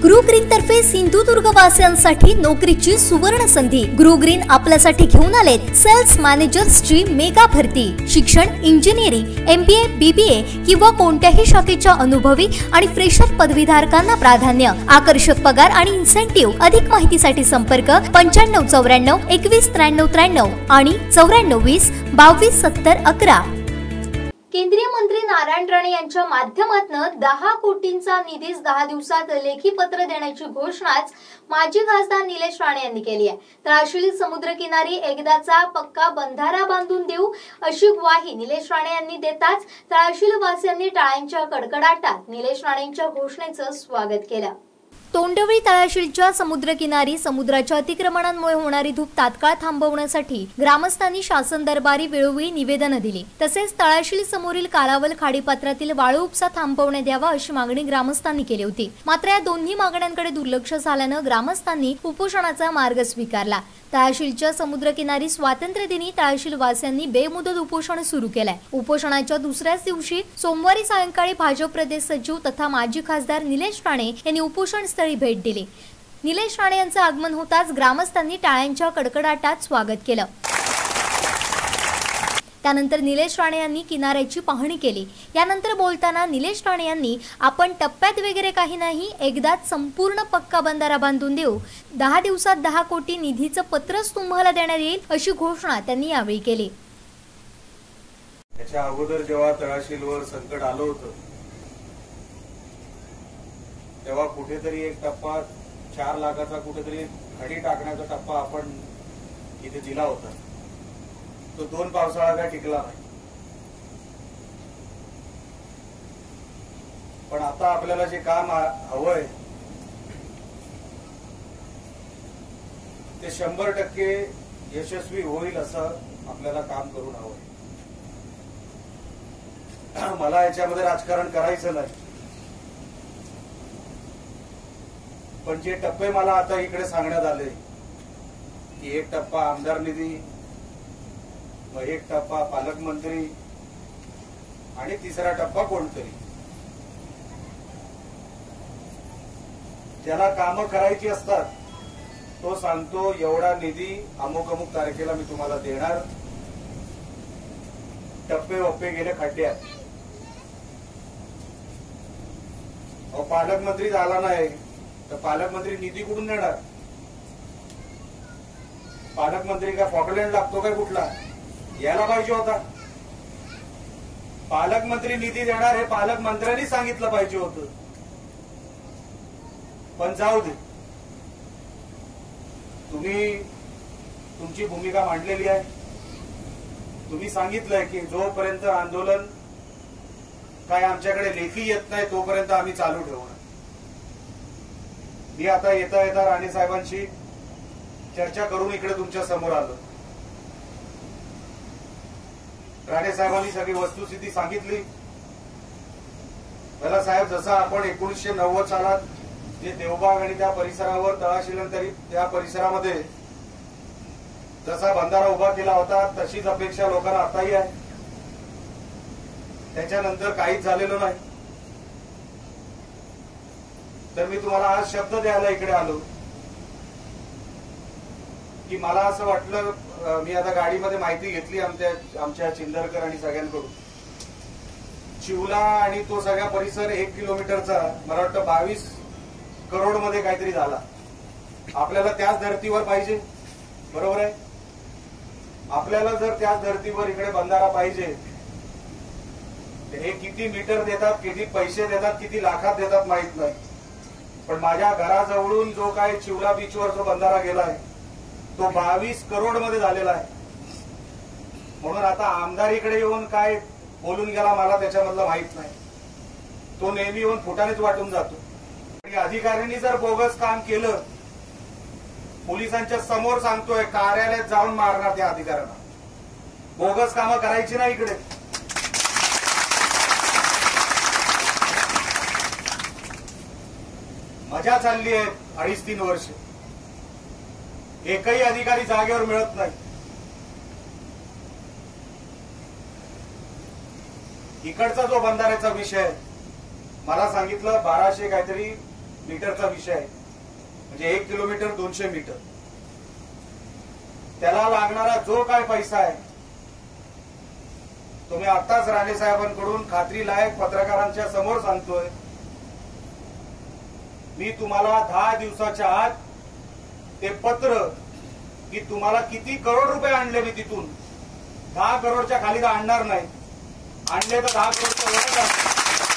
गृहग्रीन तर्फे सिंधुदुर्ग वासियांसाठी नोकरीची सुवर्ण संधी। गृहग्रीन आपल्यासाठी घेऊन आलेत सेल्स मॅनेजर्सची मेगा भरती। शिक्षण इंजिनिअरिंग, MBA, BBA किंवा कोणत्याही शाखेच्या अनुभवी आणि फ्रेशर पदवीधारकांना प्राधान्य। आकर्षक पगार आणि इन्सेंटिव्ह। अधिक माहितीसाठी संपर्क 9594 219393 आणि 9420 227011। केंद्रीय मंत्री नारायण राणे यांच्या माध्यमातून 10 कोटींचा निधीस 10 दिवसात लेखी पत्र देण्याची घोषणाच माजी खासदार निलेश राणे यांनी केली आहे। तळाशील समुद्रकिनारी एकदाचा पक्का बंधारा बांधून देऊ अशी ग्वाही निलेश राणे यांनी देताच तळाशील वासियांनी टाळ्यांच्या कडकडाटात निलेश राणेंच्या घोषणेचं स्वागत केलं। तोंडवळी तळाशीलच्या समुद्रकिनारी समुद्राच्या अतिक्रमणांमुळे होणारी धूप तात्काळ थांबवण्यासाठी ग्रामस्थांनी शासन दरबारी वेळोवेळी निवेदन दिली। तसेच तळाशील समोरील कालावल खाडीपात्रातील वाळू उपसा थांबवण्यात यावा अशी मागणी ग्रामस्थांनी केली होती। मात्र या दोन्ही मागण्यांकडे दुर्लक्ष झाल्यानं ग्रामस्थांनी उपोषणाचा मार्ग स्वीकारला। तळाशीलच्या समुद्रकिनारी स्वातंत्र्य दिनी तळाशील वासियांनी बेमुदत उपोषण सुरू केलंय। उपोषणाच्या दुसऱ्याच दिवशी सोमवारी सायंकाळी भाजप प्रदेश सचिव तथा माजी खासदार निलेश राणे यांनी उपोषण स्थळी भेट दिली। निलेश राणे यांचं आगमन होताच ग्रामस्थांनी टाळ्यांच्या कडकडाटात स्वागत केलं। त्यानंतर निलेश राणे यांनी किनाऱ्याची पाहणी केली। यानंतर बोलताना निलेश राणे यांनी आपण टप्प्यात वगैरे काही नाही, एकदाच संपूर्ण पक्का बंधारा बांधून देऊ, 10 दिवसात 10 कोटी निधीचं पत्रच तुम्हाला देण्यात येईल अशी घोषणा त्यांनी यावेळी केली। याच्या अगोदर जेव्हा तळाशीलवर संकट आलं होतं तेव्हा कुठेतरी एक टप्पा 4 लाखाचा कुठेतरी खडी टाकण्याचा टप्पा आपण इथे दिला होता। तो 2 पावसाळा काय टिकला नाही। पण आता आपल्याला जे काम हवंय ते 100% यशस्वी होईल असं आपल्याला काम करून हवंय। मला याच्यामध्ये राजकारण करायचं नाही, पण जे टप्पे मला आता इकडे सांगण्यात आले की 1 टप्पा आमदार निधी, 1 टप्पा पालकमंत्री आणि 3रा टप्पा कोणतरी, ज्याला कामं करायची असतात तो सांगतो एवढा निधी अमुक अमुक तारखेला मी तुम्हाला देणार। टप्पे वप्पे गेले खड्ड्यात। पालकमंत्री झाला नाही तर पालकमंत्री निधी कुठून देणार? पालकमंत्री का फॉकलँड लागतो काय कुठला? यायला पाहिजे होता। पालकमंत्री निधी देणार हे पालकमंत्र्यांनी सांगितलं पाहिजे होतं। पण जाऊ दे, तुम्ही तुमची भूमिका मांडलेली आहे। तुम्ही सांगितलंय की जोपर्यंत आंदोलन काय आमच्याकडे लेखी येत नाही तोपर्यंत आम्ही चालू ठेवणार। मी आता येता येता राणे साहेबांशी चर्चा करून इकडे तुमच्या समोर आलो। राणे साहेबांनी सगळी वस्तुस्थिती सांगितली। मला साहेब, जसा आपण 1990 सालात जे देवबाग आणि त्या परिसरावर तळाशीलंतरी त्या परिसरामध्ये जसा बंधारा उभा केला होता तशीच अपेक्षा लोकांना आताही आहे। त्याच्यानंतर काहीच झालेलं नाही। तर मी तुम्हाला आज शब्द द्यायला इकडे आलो की मला असं वाटलं, मी आता गाडीमध्ये माहिती घेतली आमच्या चिंदरकर आणि सगळ्यांकडून, चिवला आणि तो सगळा परिसर 1 किलोमीटरचा मला वाटतं 22 करोड मध्ये काहीतरी झाला। आपल्याला त्याच धर्तीवर पाहिजे, बरोबर आहे? आपल्याला जर त्याच धर्तीवर इकडे बंधारा पाहिजे, हे किती मीटर देतात, किती पैसे देतात, किती लाखात देतात माहित नाही, पण माझ्या घराजवळून जो काय चिवला बीचवर जो बंधारा गेलाय तो 22 करोड मध्ये झालेला आहे। म्हणून आता आमदारीकडे येऊन काय बोलून गेला मला त्याच्यामधलं माहित नाही। तो नेहमी येऊन फुटानेच वाटून जातो। आणि अधिकाऱ्यांनी जर बोगस काम केलं, पोलिसांच्या समोर सांगतोय, कार्यालयात जाऊन मारणार त्या अधिकाऱ्यांना। बोगस कामं करायची नाही इकडे। मजा चालली आहे 2.5-3 वर्ष, एकही अधिकारी जागेवर मिळत नाही। इकडचा जो बंधाऱ्याचा विषय मला सांगितलं 1200 काहीतरी मीटरचा विषय आहे, म्हणजे 1 किलोमीटर 200 मीटर. त्याला लागणारा जो काय पैसा आहे तो मी आत्ताच राणे साहेबांकडून खात्रीलायक पत्रकारांच्या समोर सांगतोय. मी तुम्हाला 10 दिवसाच्या आत ते पत्र की तुम्हाला किती करोड रुपये आणले मी तिथून 10 करोडच्या खाली तर आणणार नाही, आणले तर 10 करोडच्या वरच आणणार.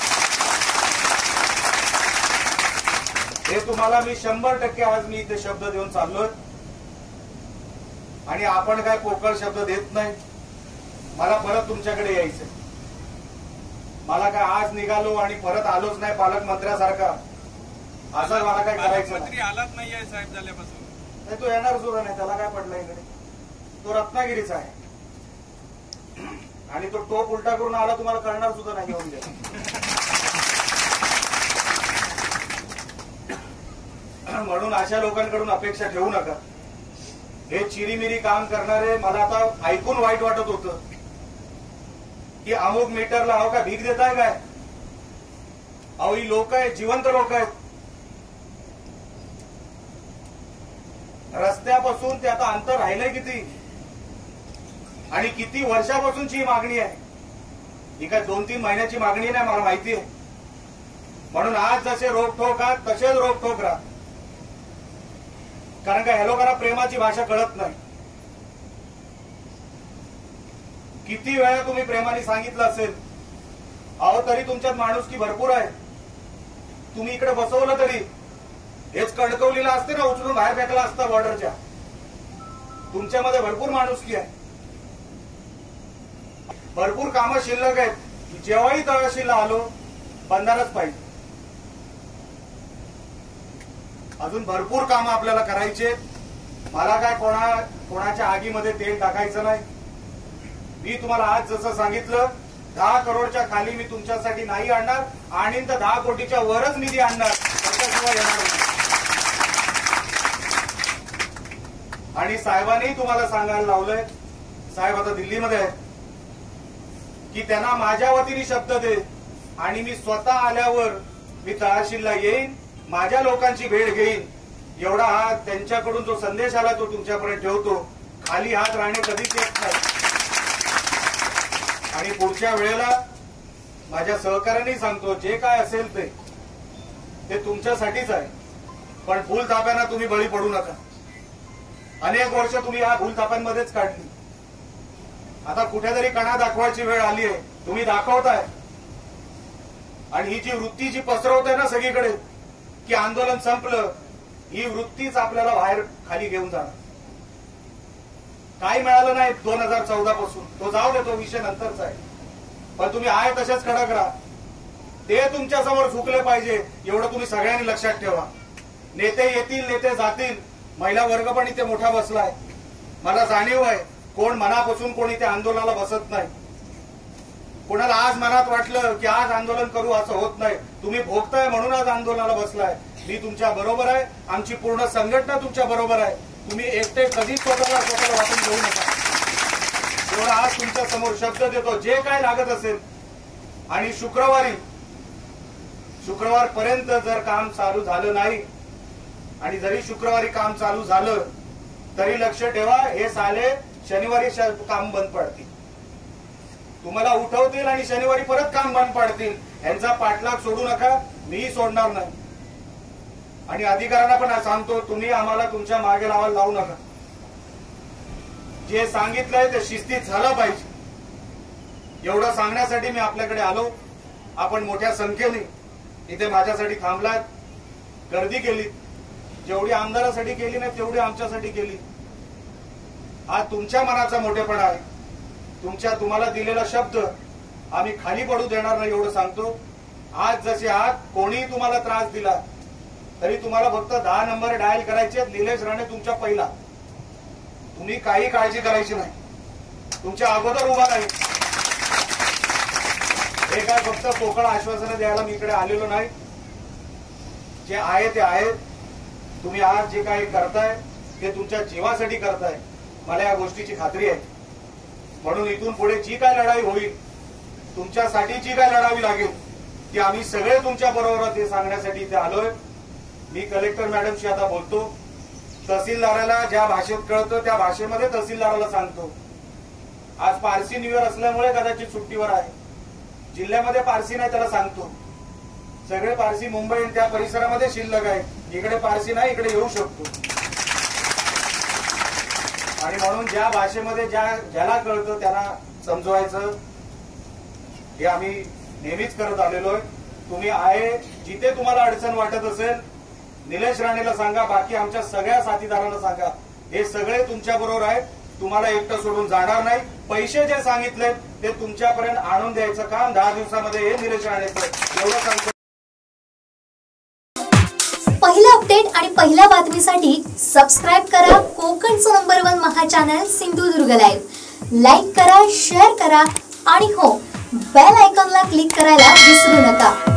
हे तुम्हाला मी 100% आज मी इथे शब्द देऊन चाललोय. आणि आपण काय पोकळ शब्द देत नाही. मला परत तुमच्याकडे यायचंय. मला काय आज निघालो आणि परत आलोच नाही पालकमंत्र्यासारखा असं मला काय करायचं मंत्री आलाच नाहीये साहेब झाल्यापासून. नाही, तो येणार सुद्धा नाही. त्याला काय पडलं इकडे, तो रत्नागिरीचा आहे आणि तो टोप उलटा करून आला तुम्हाला कळणार सुद्धा नाही. येऊन गेला. म्हणून अशा लोकांकडून अपेक्षा ठेवू नका. हे चिरीमिरी काम करणारे, मला आता ऐकून वाईट वाटत होतं की अमुक मीटरला अहो काय भीक देताय काय. अहो ही लोक आहेत, जिवंत लोक आहेत. रस्त्यापासून ते आता अंतर राहिलंय किती आणि किती वर्षापासूनची ही मागणी आहे. ही काय 2-3 महिन्याची मागणी नाही, मला माहिती आहे. म्हणून आज जसे रोकठोक आहात तसेच रोकठोक राहा. कारण का ह्या लोकांना प्रेमाची भाषा कळत नाही. किती वेळा तुम्ही प्रेमाने सांगितलं असेल, अहो तरी तुमच्यात माणुसकी भरपूर आहे. तुम्ही इकडे बसवलं तरी हेच कणकवलीला असते ना, उचलून बाहेर फेकला असता बॉर्डरच्या. तुमच्यामध्ये भरपूर माणुसकी आहे, भरपूर कामं शिल्लक आहेत. जेव्हाही तळाशीला आलो बंधारच पाहिजे. अजून भरपूर कामं आपल्याला करायचे. मला काय कोणाच्या आगीमध्ये तेल टाकायचं नाही. मी तुम्हाला आज जसं सांगितलं 10 करोडच्या खाली मी तुमच्यासाठी नाही आणणार आणि 10 कोटीच्या वरच निधी आणणार, त्याच्याशिवाय येणार नाही. आणि साहेबांनी तुम्हाला सांगायला लावलंय, साहेब आता दिल्लीमध्ये आहेत, की त्यांना माझ्या वतीने शब्द दे आणि मी स्वतः आल्यावर मी तहसीलला येईन, माझ्या लोकांची भेट घेईन. एवढा हा त्यांच्याकडून जो संदेश आला तो तुमच्यापर्यंत ठेवतो. खाली हात राहणे कधीच येत नाही. आणि पुढच्या वेळेला माझ्या सहकार्यांनी सांगतो, जे काय असेल ते तुमच्यासाठीच आहे. पण भूलथाप्यांना तुम्ही बळी पडू नका. अनेक वर्ष तुम्ही या भूलथाप्यांमध्येच काढली. आता कुठेतरी कणा दाखवायची वेळ आली आहे. तुम्ही दाखवताय. आणि ही जी वृत्ती जी पसरवत आहे ना सगळीकडे की आंदोलन संपलं, ही वृत्तीच आपल्याला बाहेर खाली घेऊन जाणार. काही मिळालं नाही 2014 पासून, तो जाऊ दे, तो विषय नंतरचा आहे. पण तुम्ही आहे तसेच कडक राहा. ते तुमच्या समोर झुकले पाहिजे एवढं तुम्ही सगळ्यांनी लक्षात ठेवा. नेते येतील, नेते जातील. महिला वर्ग पण इथे मोठा बसलाय. मला जाणीव आहे कोण मनापासून कोण इथे आंदोलनाला बसत नाही. कोणाला आज मनात वाटलं की आज आंदोलन करू असं होत नाही. तुम्ही भोगताय म्हणून आज आंदोलनाला बसलाय. मी तुमच्या बरोबर आहे. आमची पूर्ण संघटना तुमच्या बरोबर आहे. तुम्ही एकटे कधीच स्वतःला वाटून घेऊ नका. एवढा आज तुमच्या समोर शब्द देतो, जे काय लागत असेल. आणि शुक्रवारपर्यंत जर काम चालू झालं नाही आणि जरी शुक्रवारी काम चालू झालं तरी लक्ष ठेवा, हे साले शनिवारी काम बंद पडतील. तुम्हाला उठवतील आणि शनिवारी परत काम बंद पाडतील. यांचा पाठलाग सोडू नका. मीही सोडणार नाही. आणि अधिकाऱ्यांना पण सांगतो, तुम्ही आम्हाला तुमच्या मागे लावू नका. जे सांगितलंय ते शिस्तीत झालं पाहिजे. एवढं सांगण्यासाठी मी आपल्याकडे आलो. आपण मोठ्या संख्येने इथे माझ्यासाठी थांबलात, गर्दी केली. जेवढी आमदारासाठी केली नाही तेवढी आमच्यासाठी केली. हा तुमच्या मनाचा मोठेपणा आहे. तुम्हाला दिलेला शब्द आम्ही खाली पडू देणार नाही एवढं सांगतो. आज जसे आहात, कोणीही तुम्हाला त्रास दिला तरी तुम्हाला फक्त 10 नंबर डायल करायचे. निलेश राणे तुमच्या पहिला. तुम्ही काही काळजी करायची नाही. तुमच्या अगोदर उभा नाही. हे काय फक्त पोकळ आश्वासनं द्यायला मी इकडे आलेलो नाही. जे आहे ते आहे. तुम्ही आज जे काही करताय ते तुमच्या जीवासाठी करताय, मला या गोष्टीची खात्री आहे. म्हणून इथून पुढे जी काय लढाई होईल, तुमच्यासाठी जी काय लढावी लागेल, ती आम्ही सगळे तुमच्या बरोबर ते सांगण्यासाठी इथे आलोय. मी कलेक्टर मॅडमशी आता बोलतो, तहसीलदाराला ज्या भाषेत कळतं त्या भाषेमध्ये तहसीलदाराला सांगतो. आज पारसी न्यू इयर असल्यामुळे कदाचित सुट्टीवर आहे, जिल्ह्यामध्ये पारसी नाही त्याला सांगतो. सगळे पारसी मुंबई त्या परिसरामध्ये शिल्लक आहेत, इकडे पारसी नाही, इकडे येऊ शकतो. आणि म्हणून ज्या भाषेमध्ये ज्याला कळतं त्यांना समजवायचं, हे आम्ही नेहमीच करत आलेलो आहे. तुम्ही आहे जिथे तुम्हाला अडचण वाटत असेल निलेश राणेला सांगा, बाकी आमच्या सगळ्या साथीदारांना सांगा. हे सगळे तुमच्या बरोबर आहेत, तुम्हाला एकटं सोडून जाणार नाही. पैसे जे सांगितले ते तुमच्यापर्यंत आणून द्यायचं काम 10 दिवसामध्ये हे निलेश राणेचं, एवढं सांगतो. पहिल्या अपडेट आणि पहिल्या बातमीसाठी सबस्क्राईब करा कोकणचं नंबर 1 महा चॅनल सिंधुदुर्ग लाईव्ह. लाईक करा, शेअर करा आणि हो, बेल आयकॉनला क्लिक करायला विसरू नका.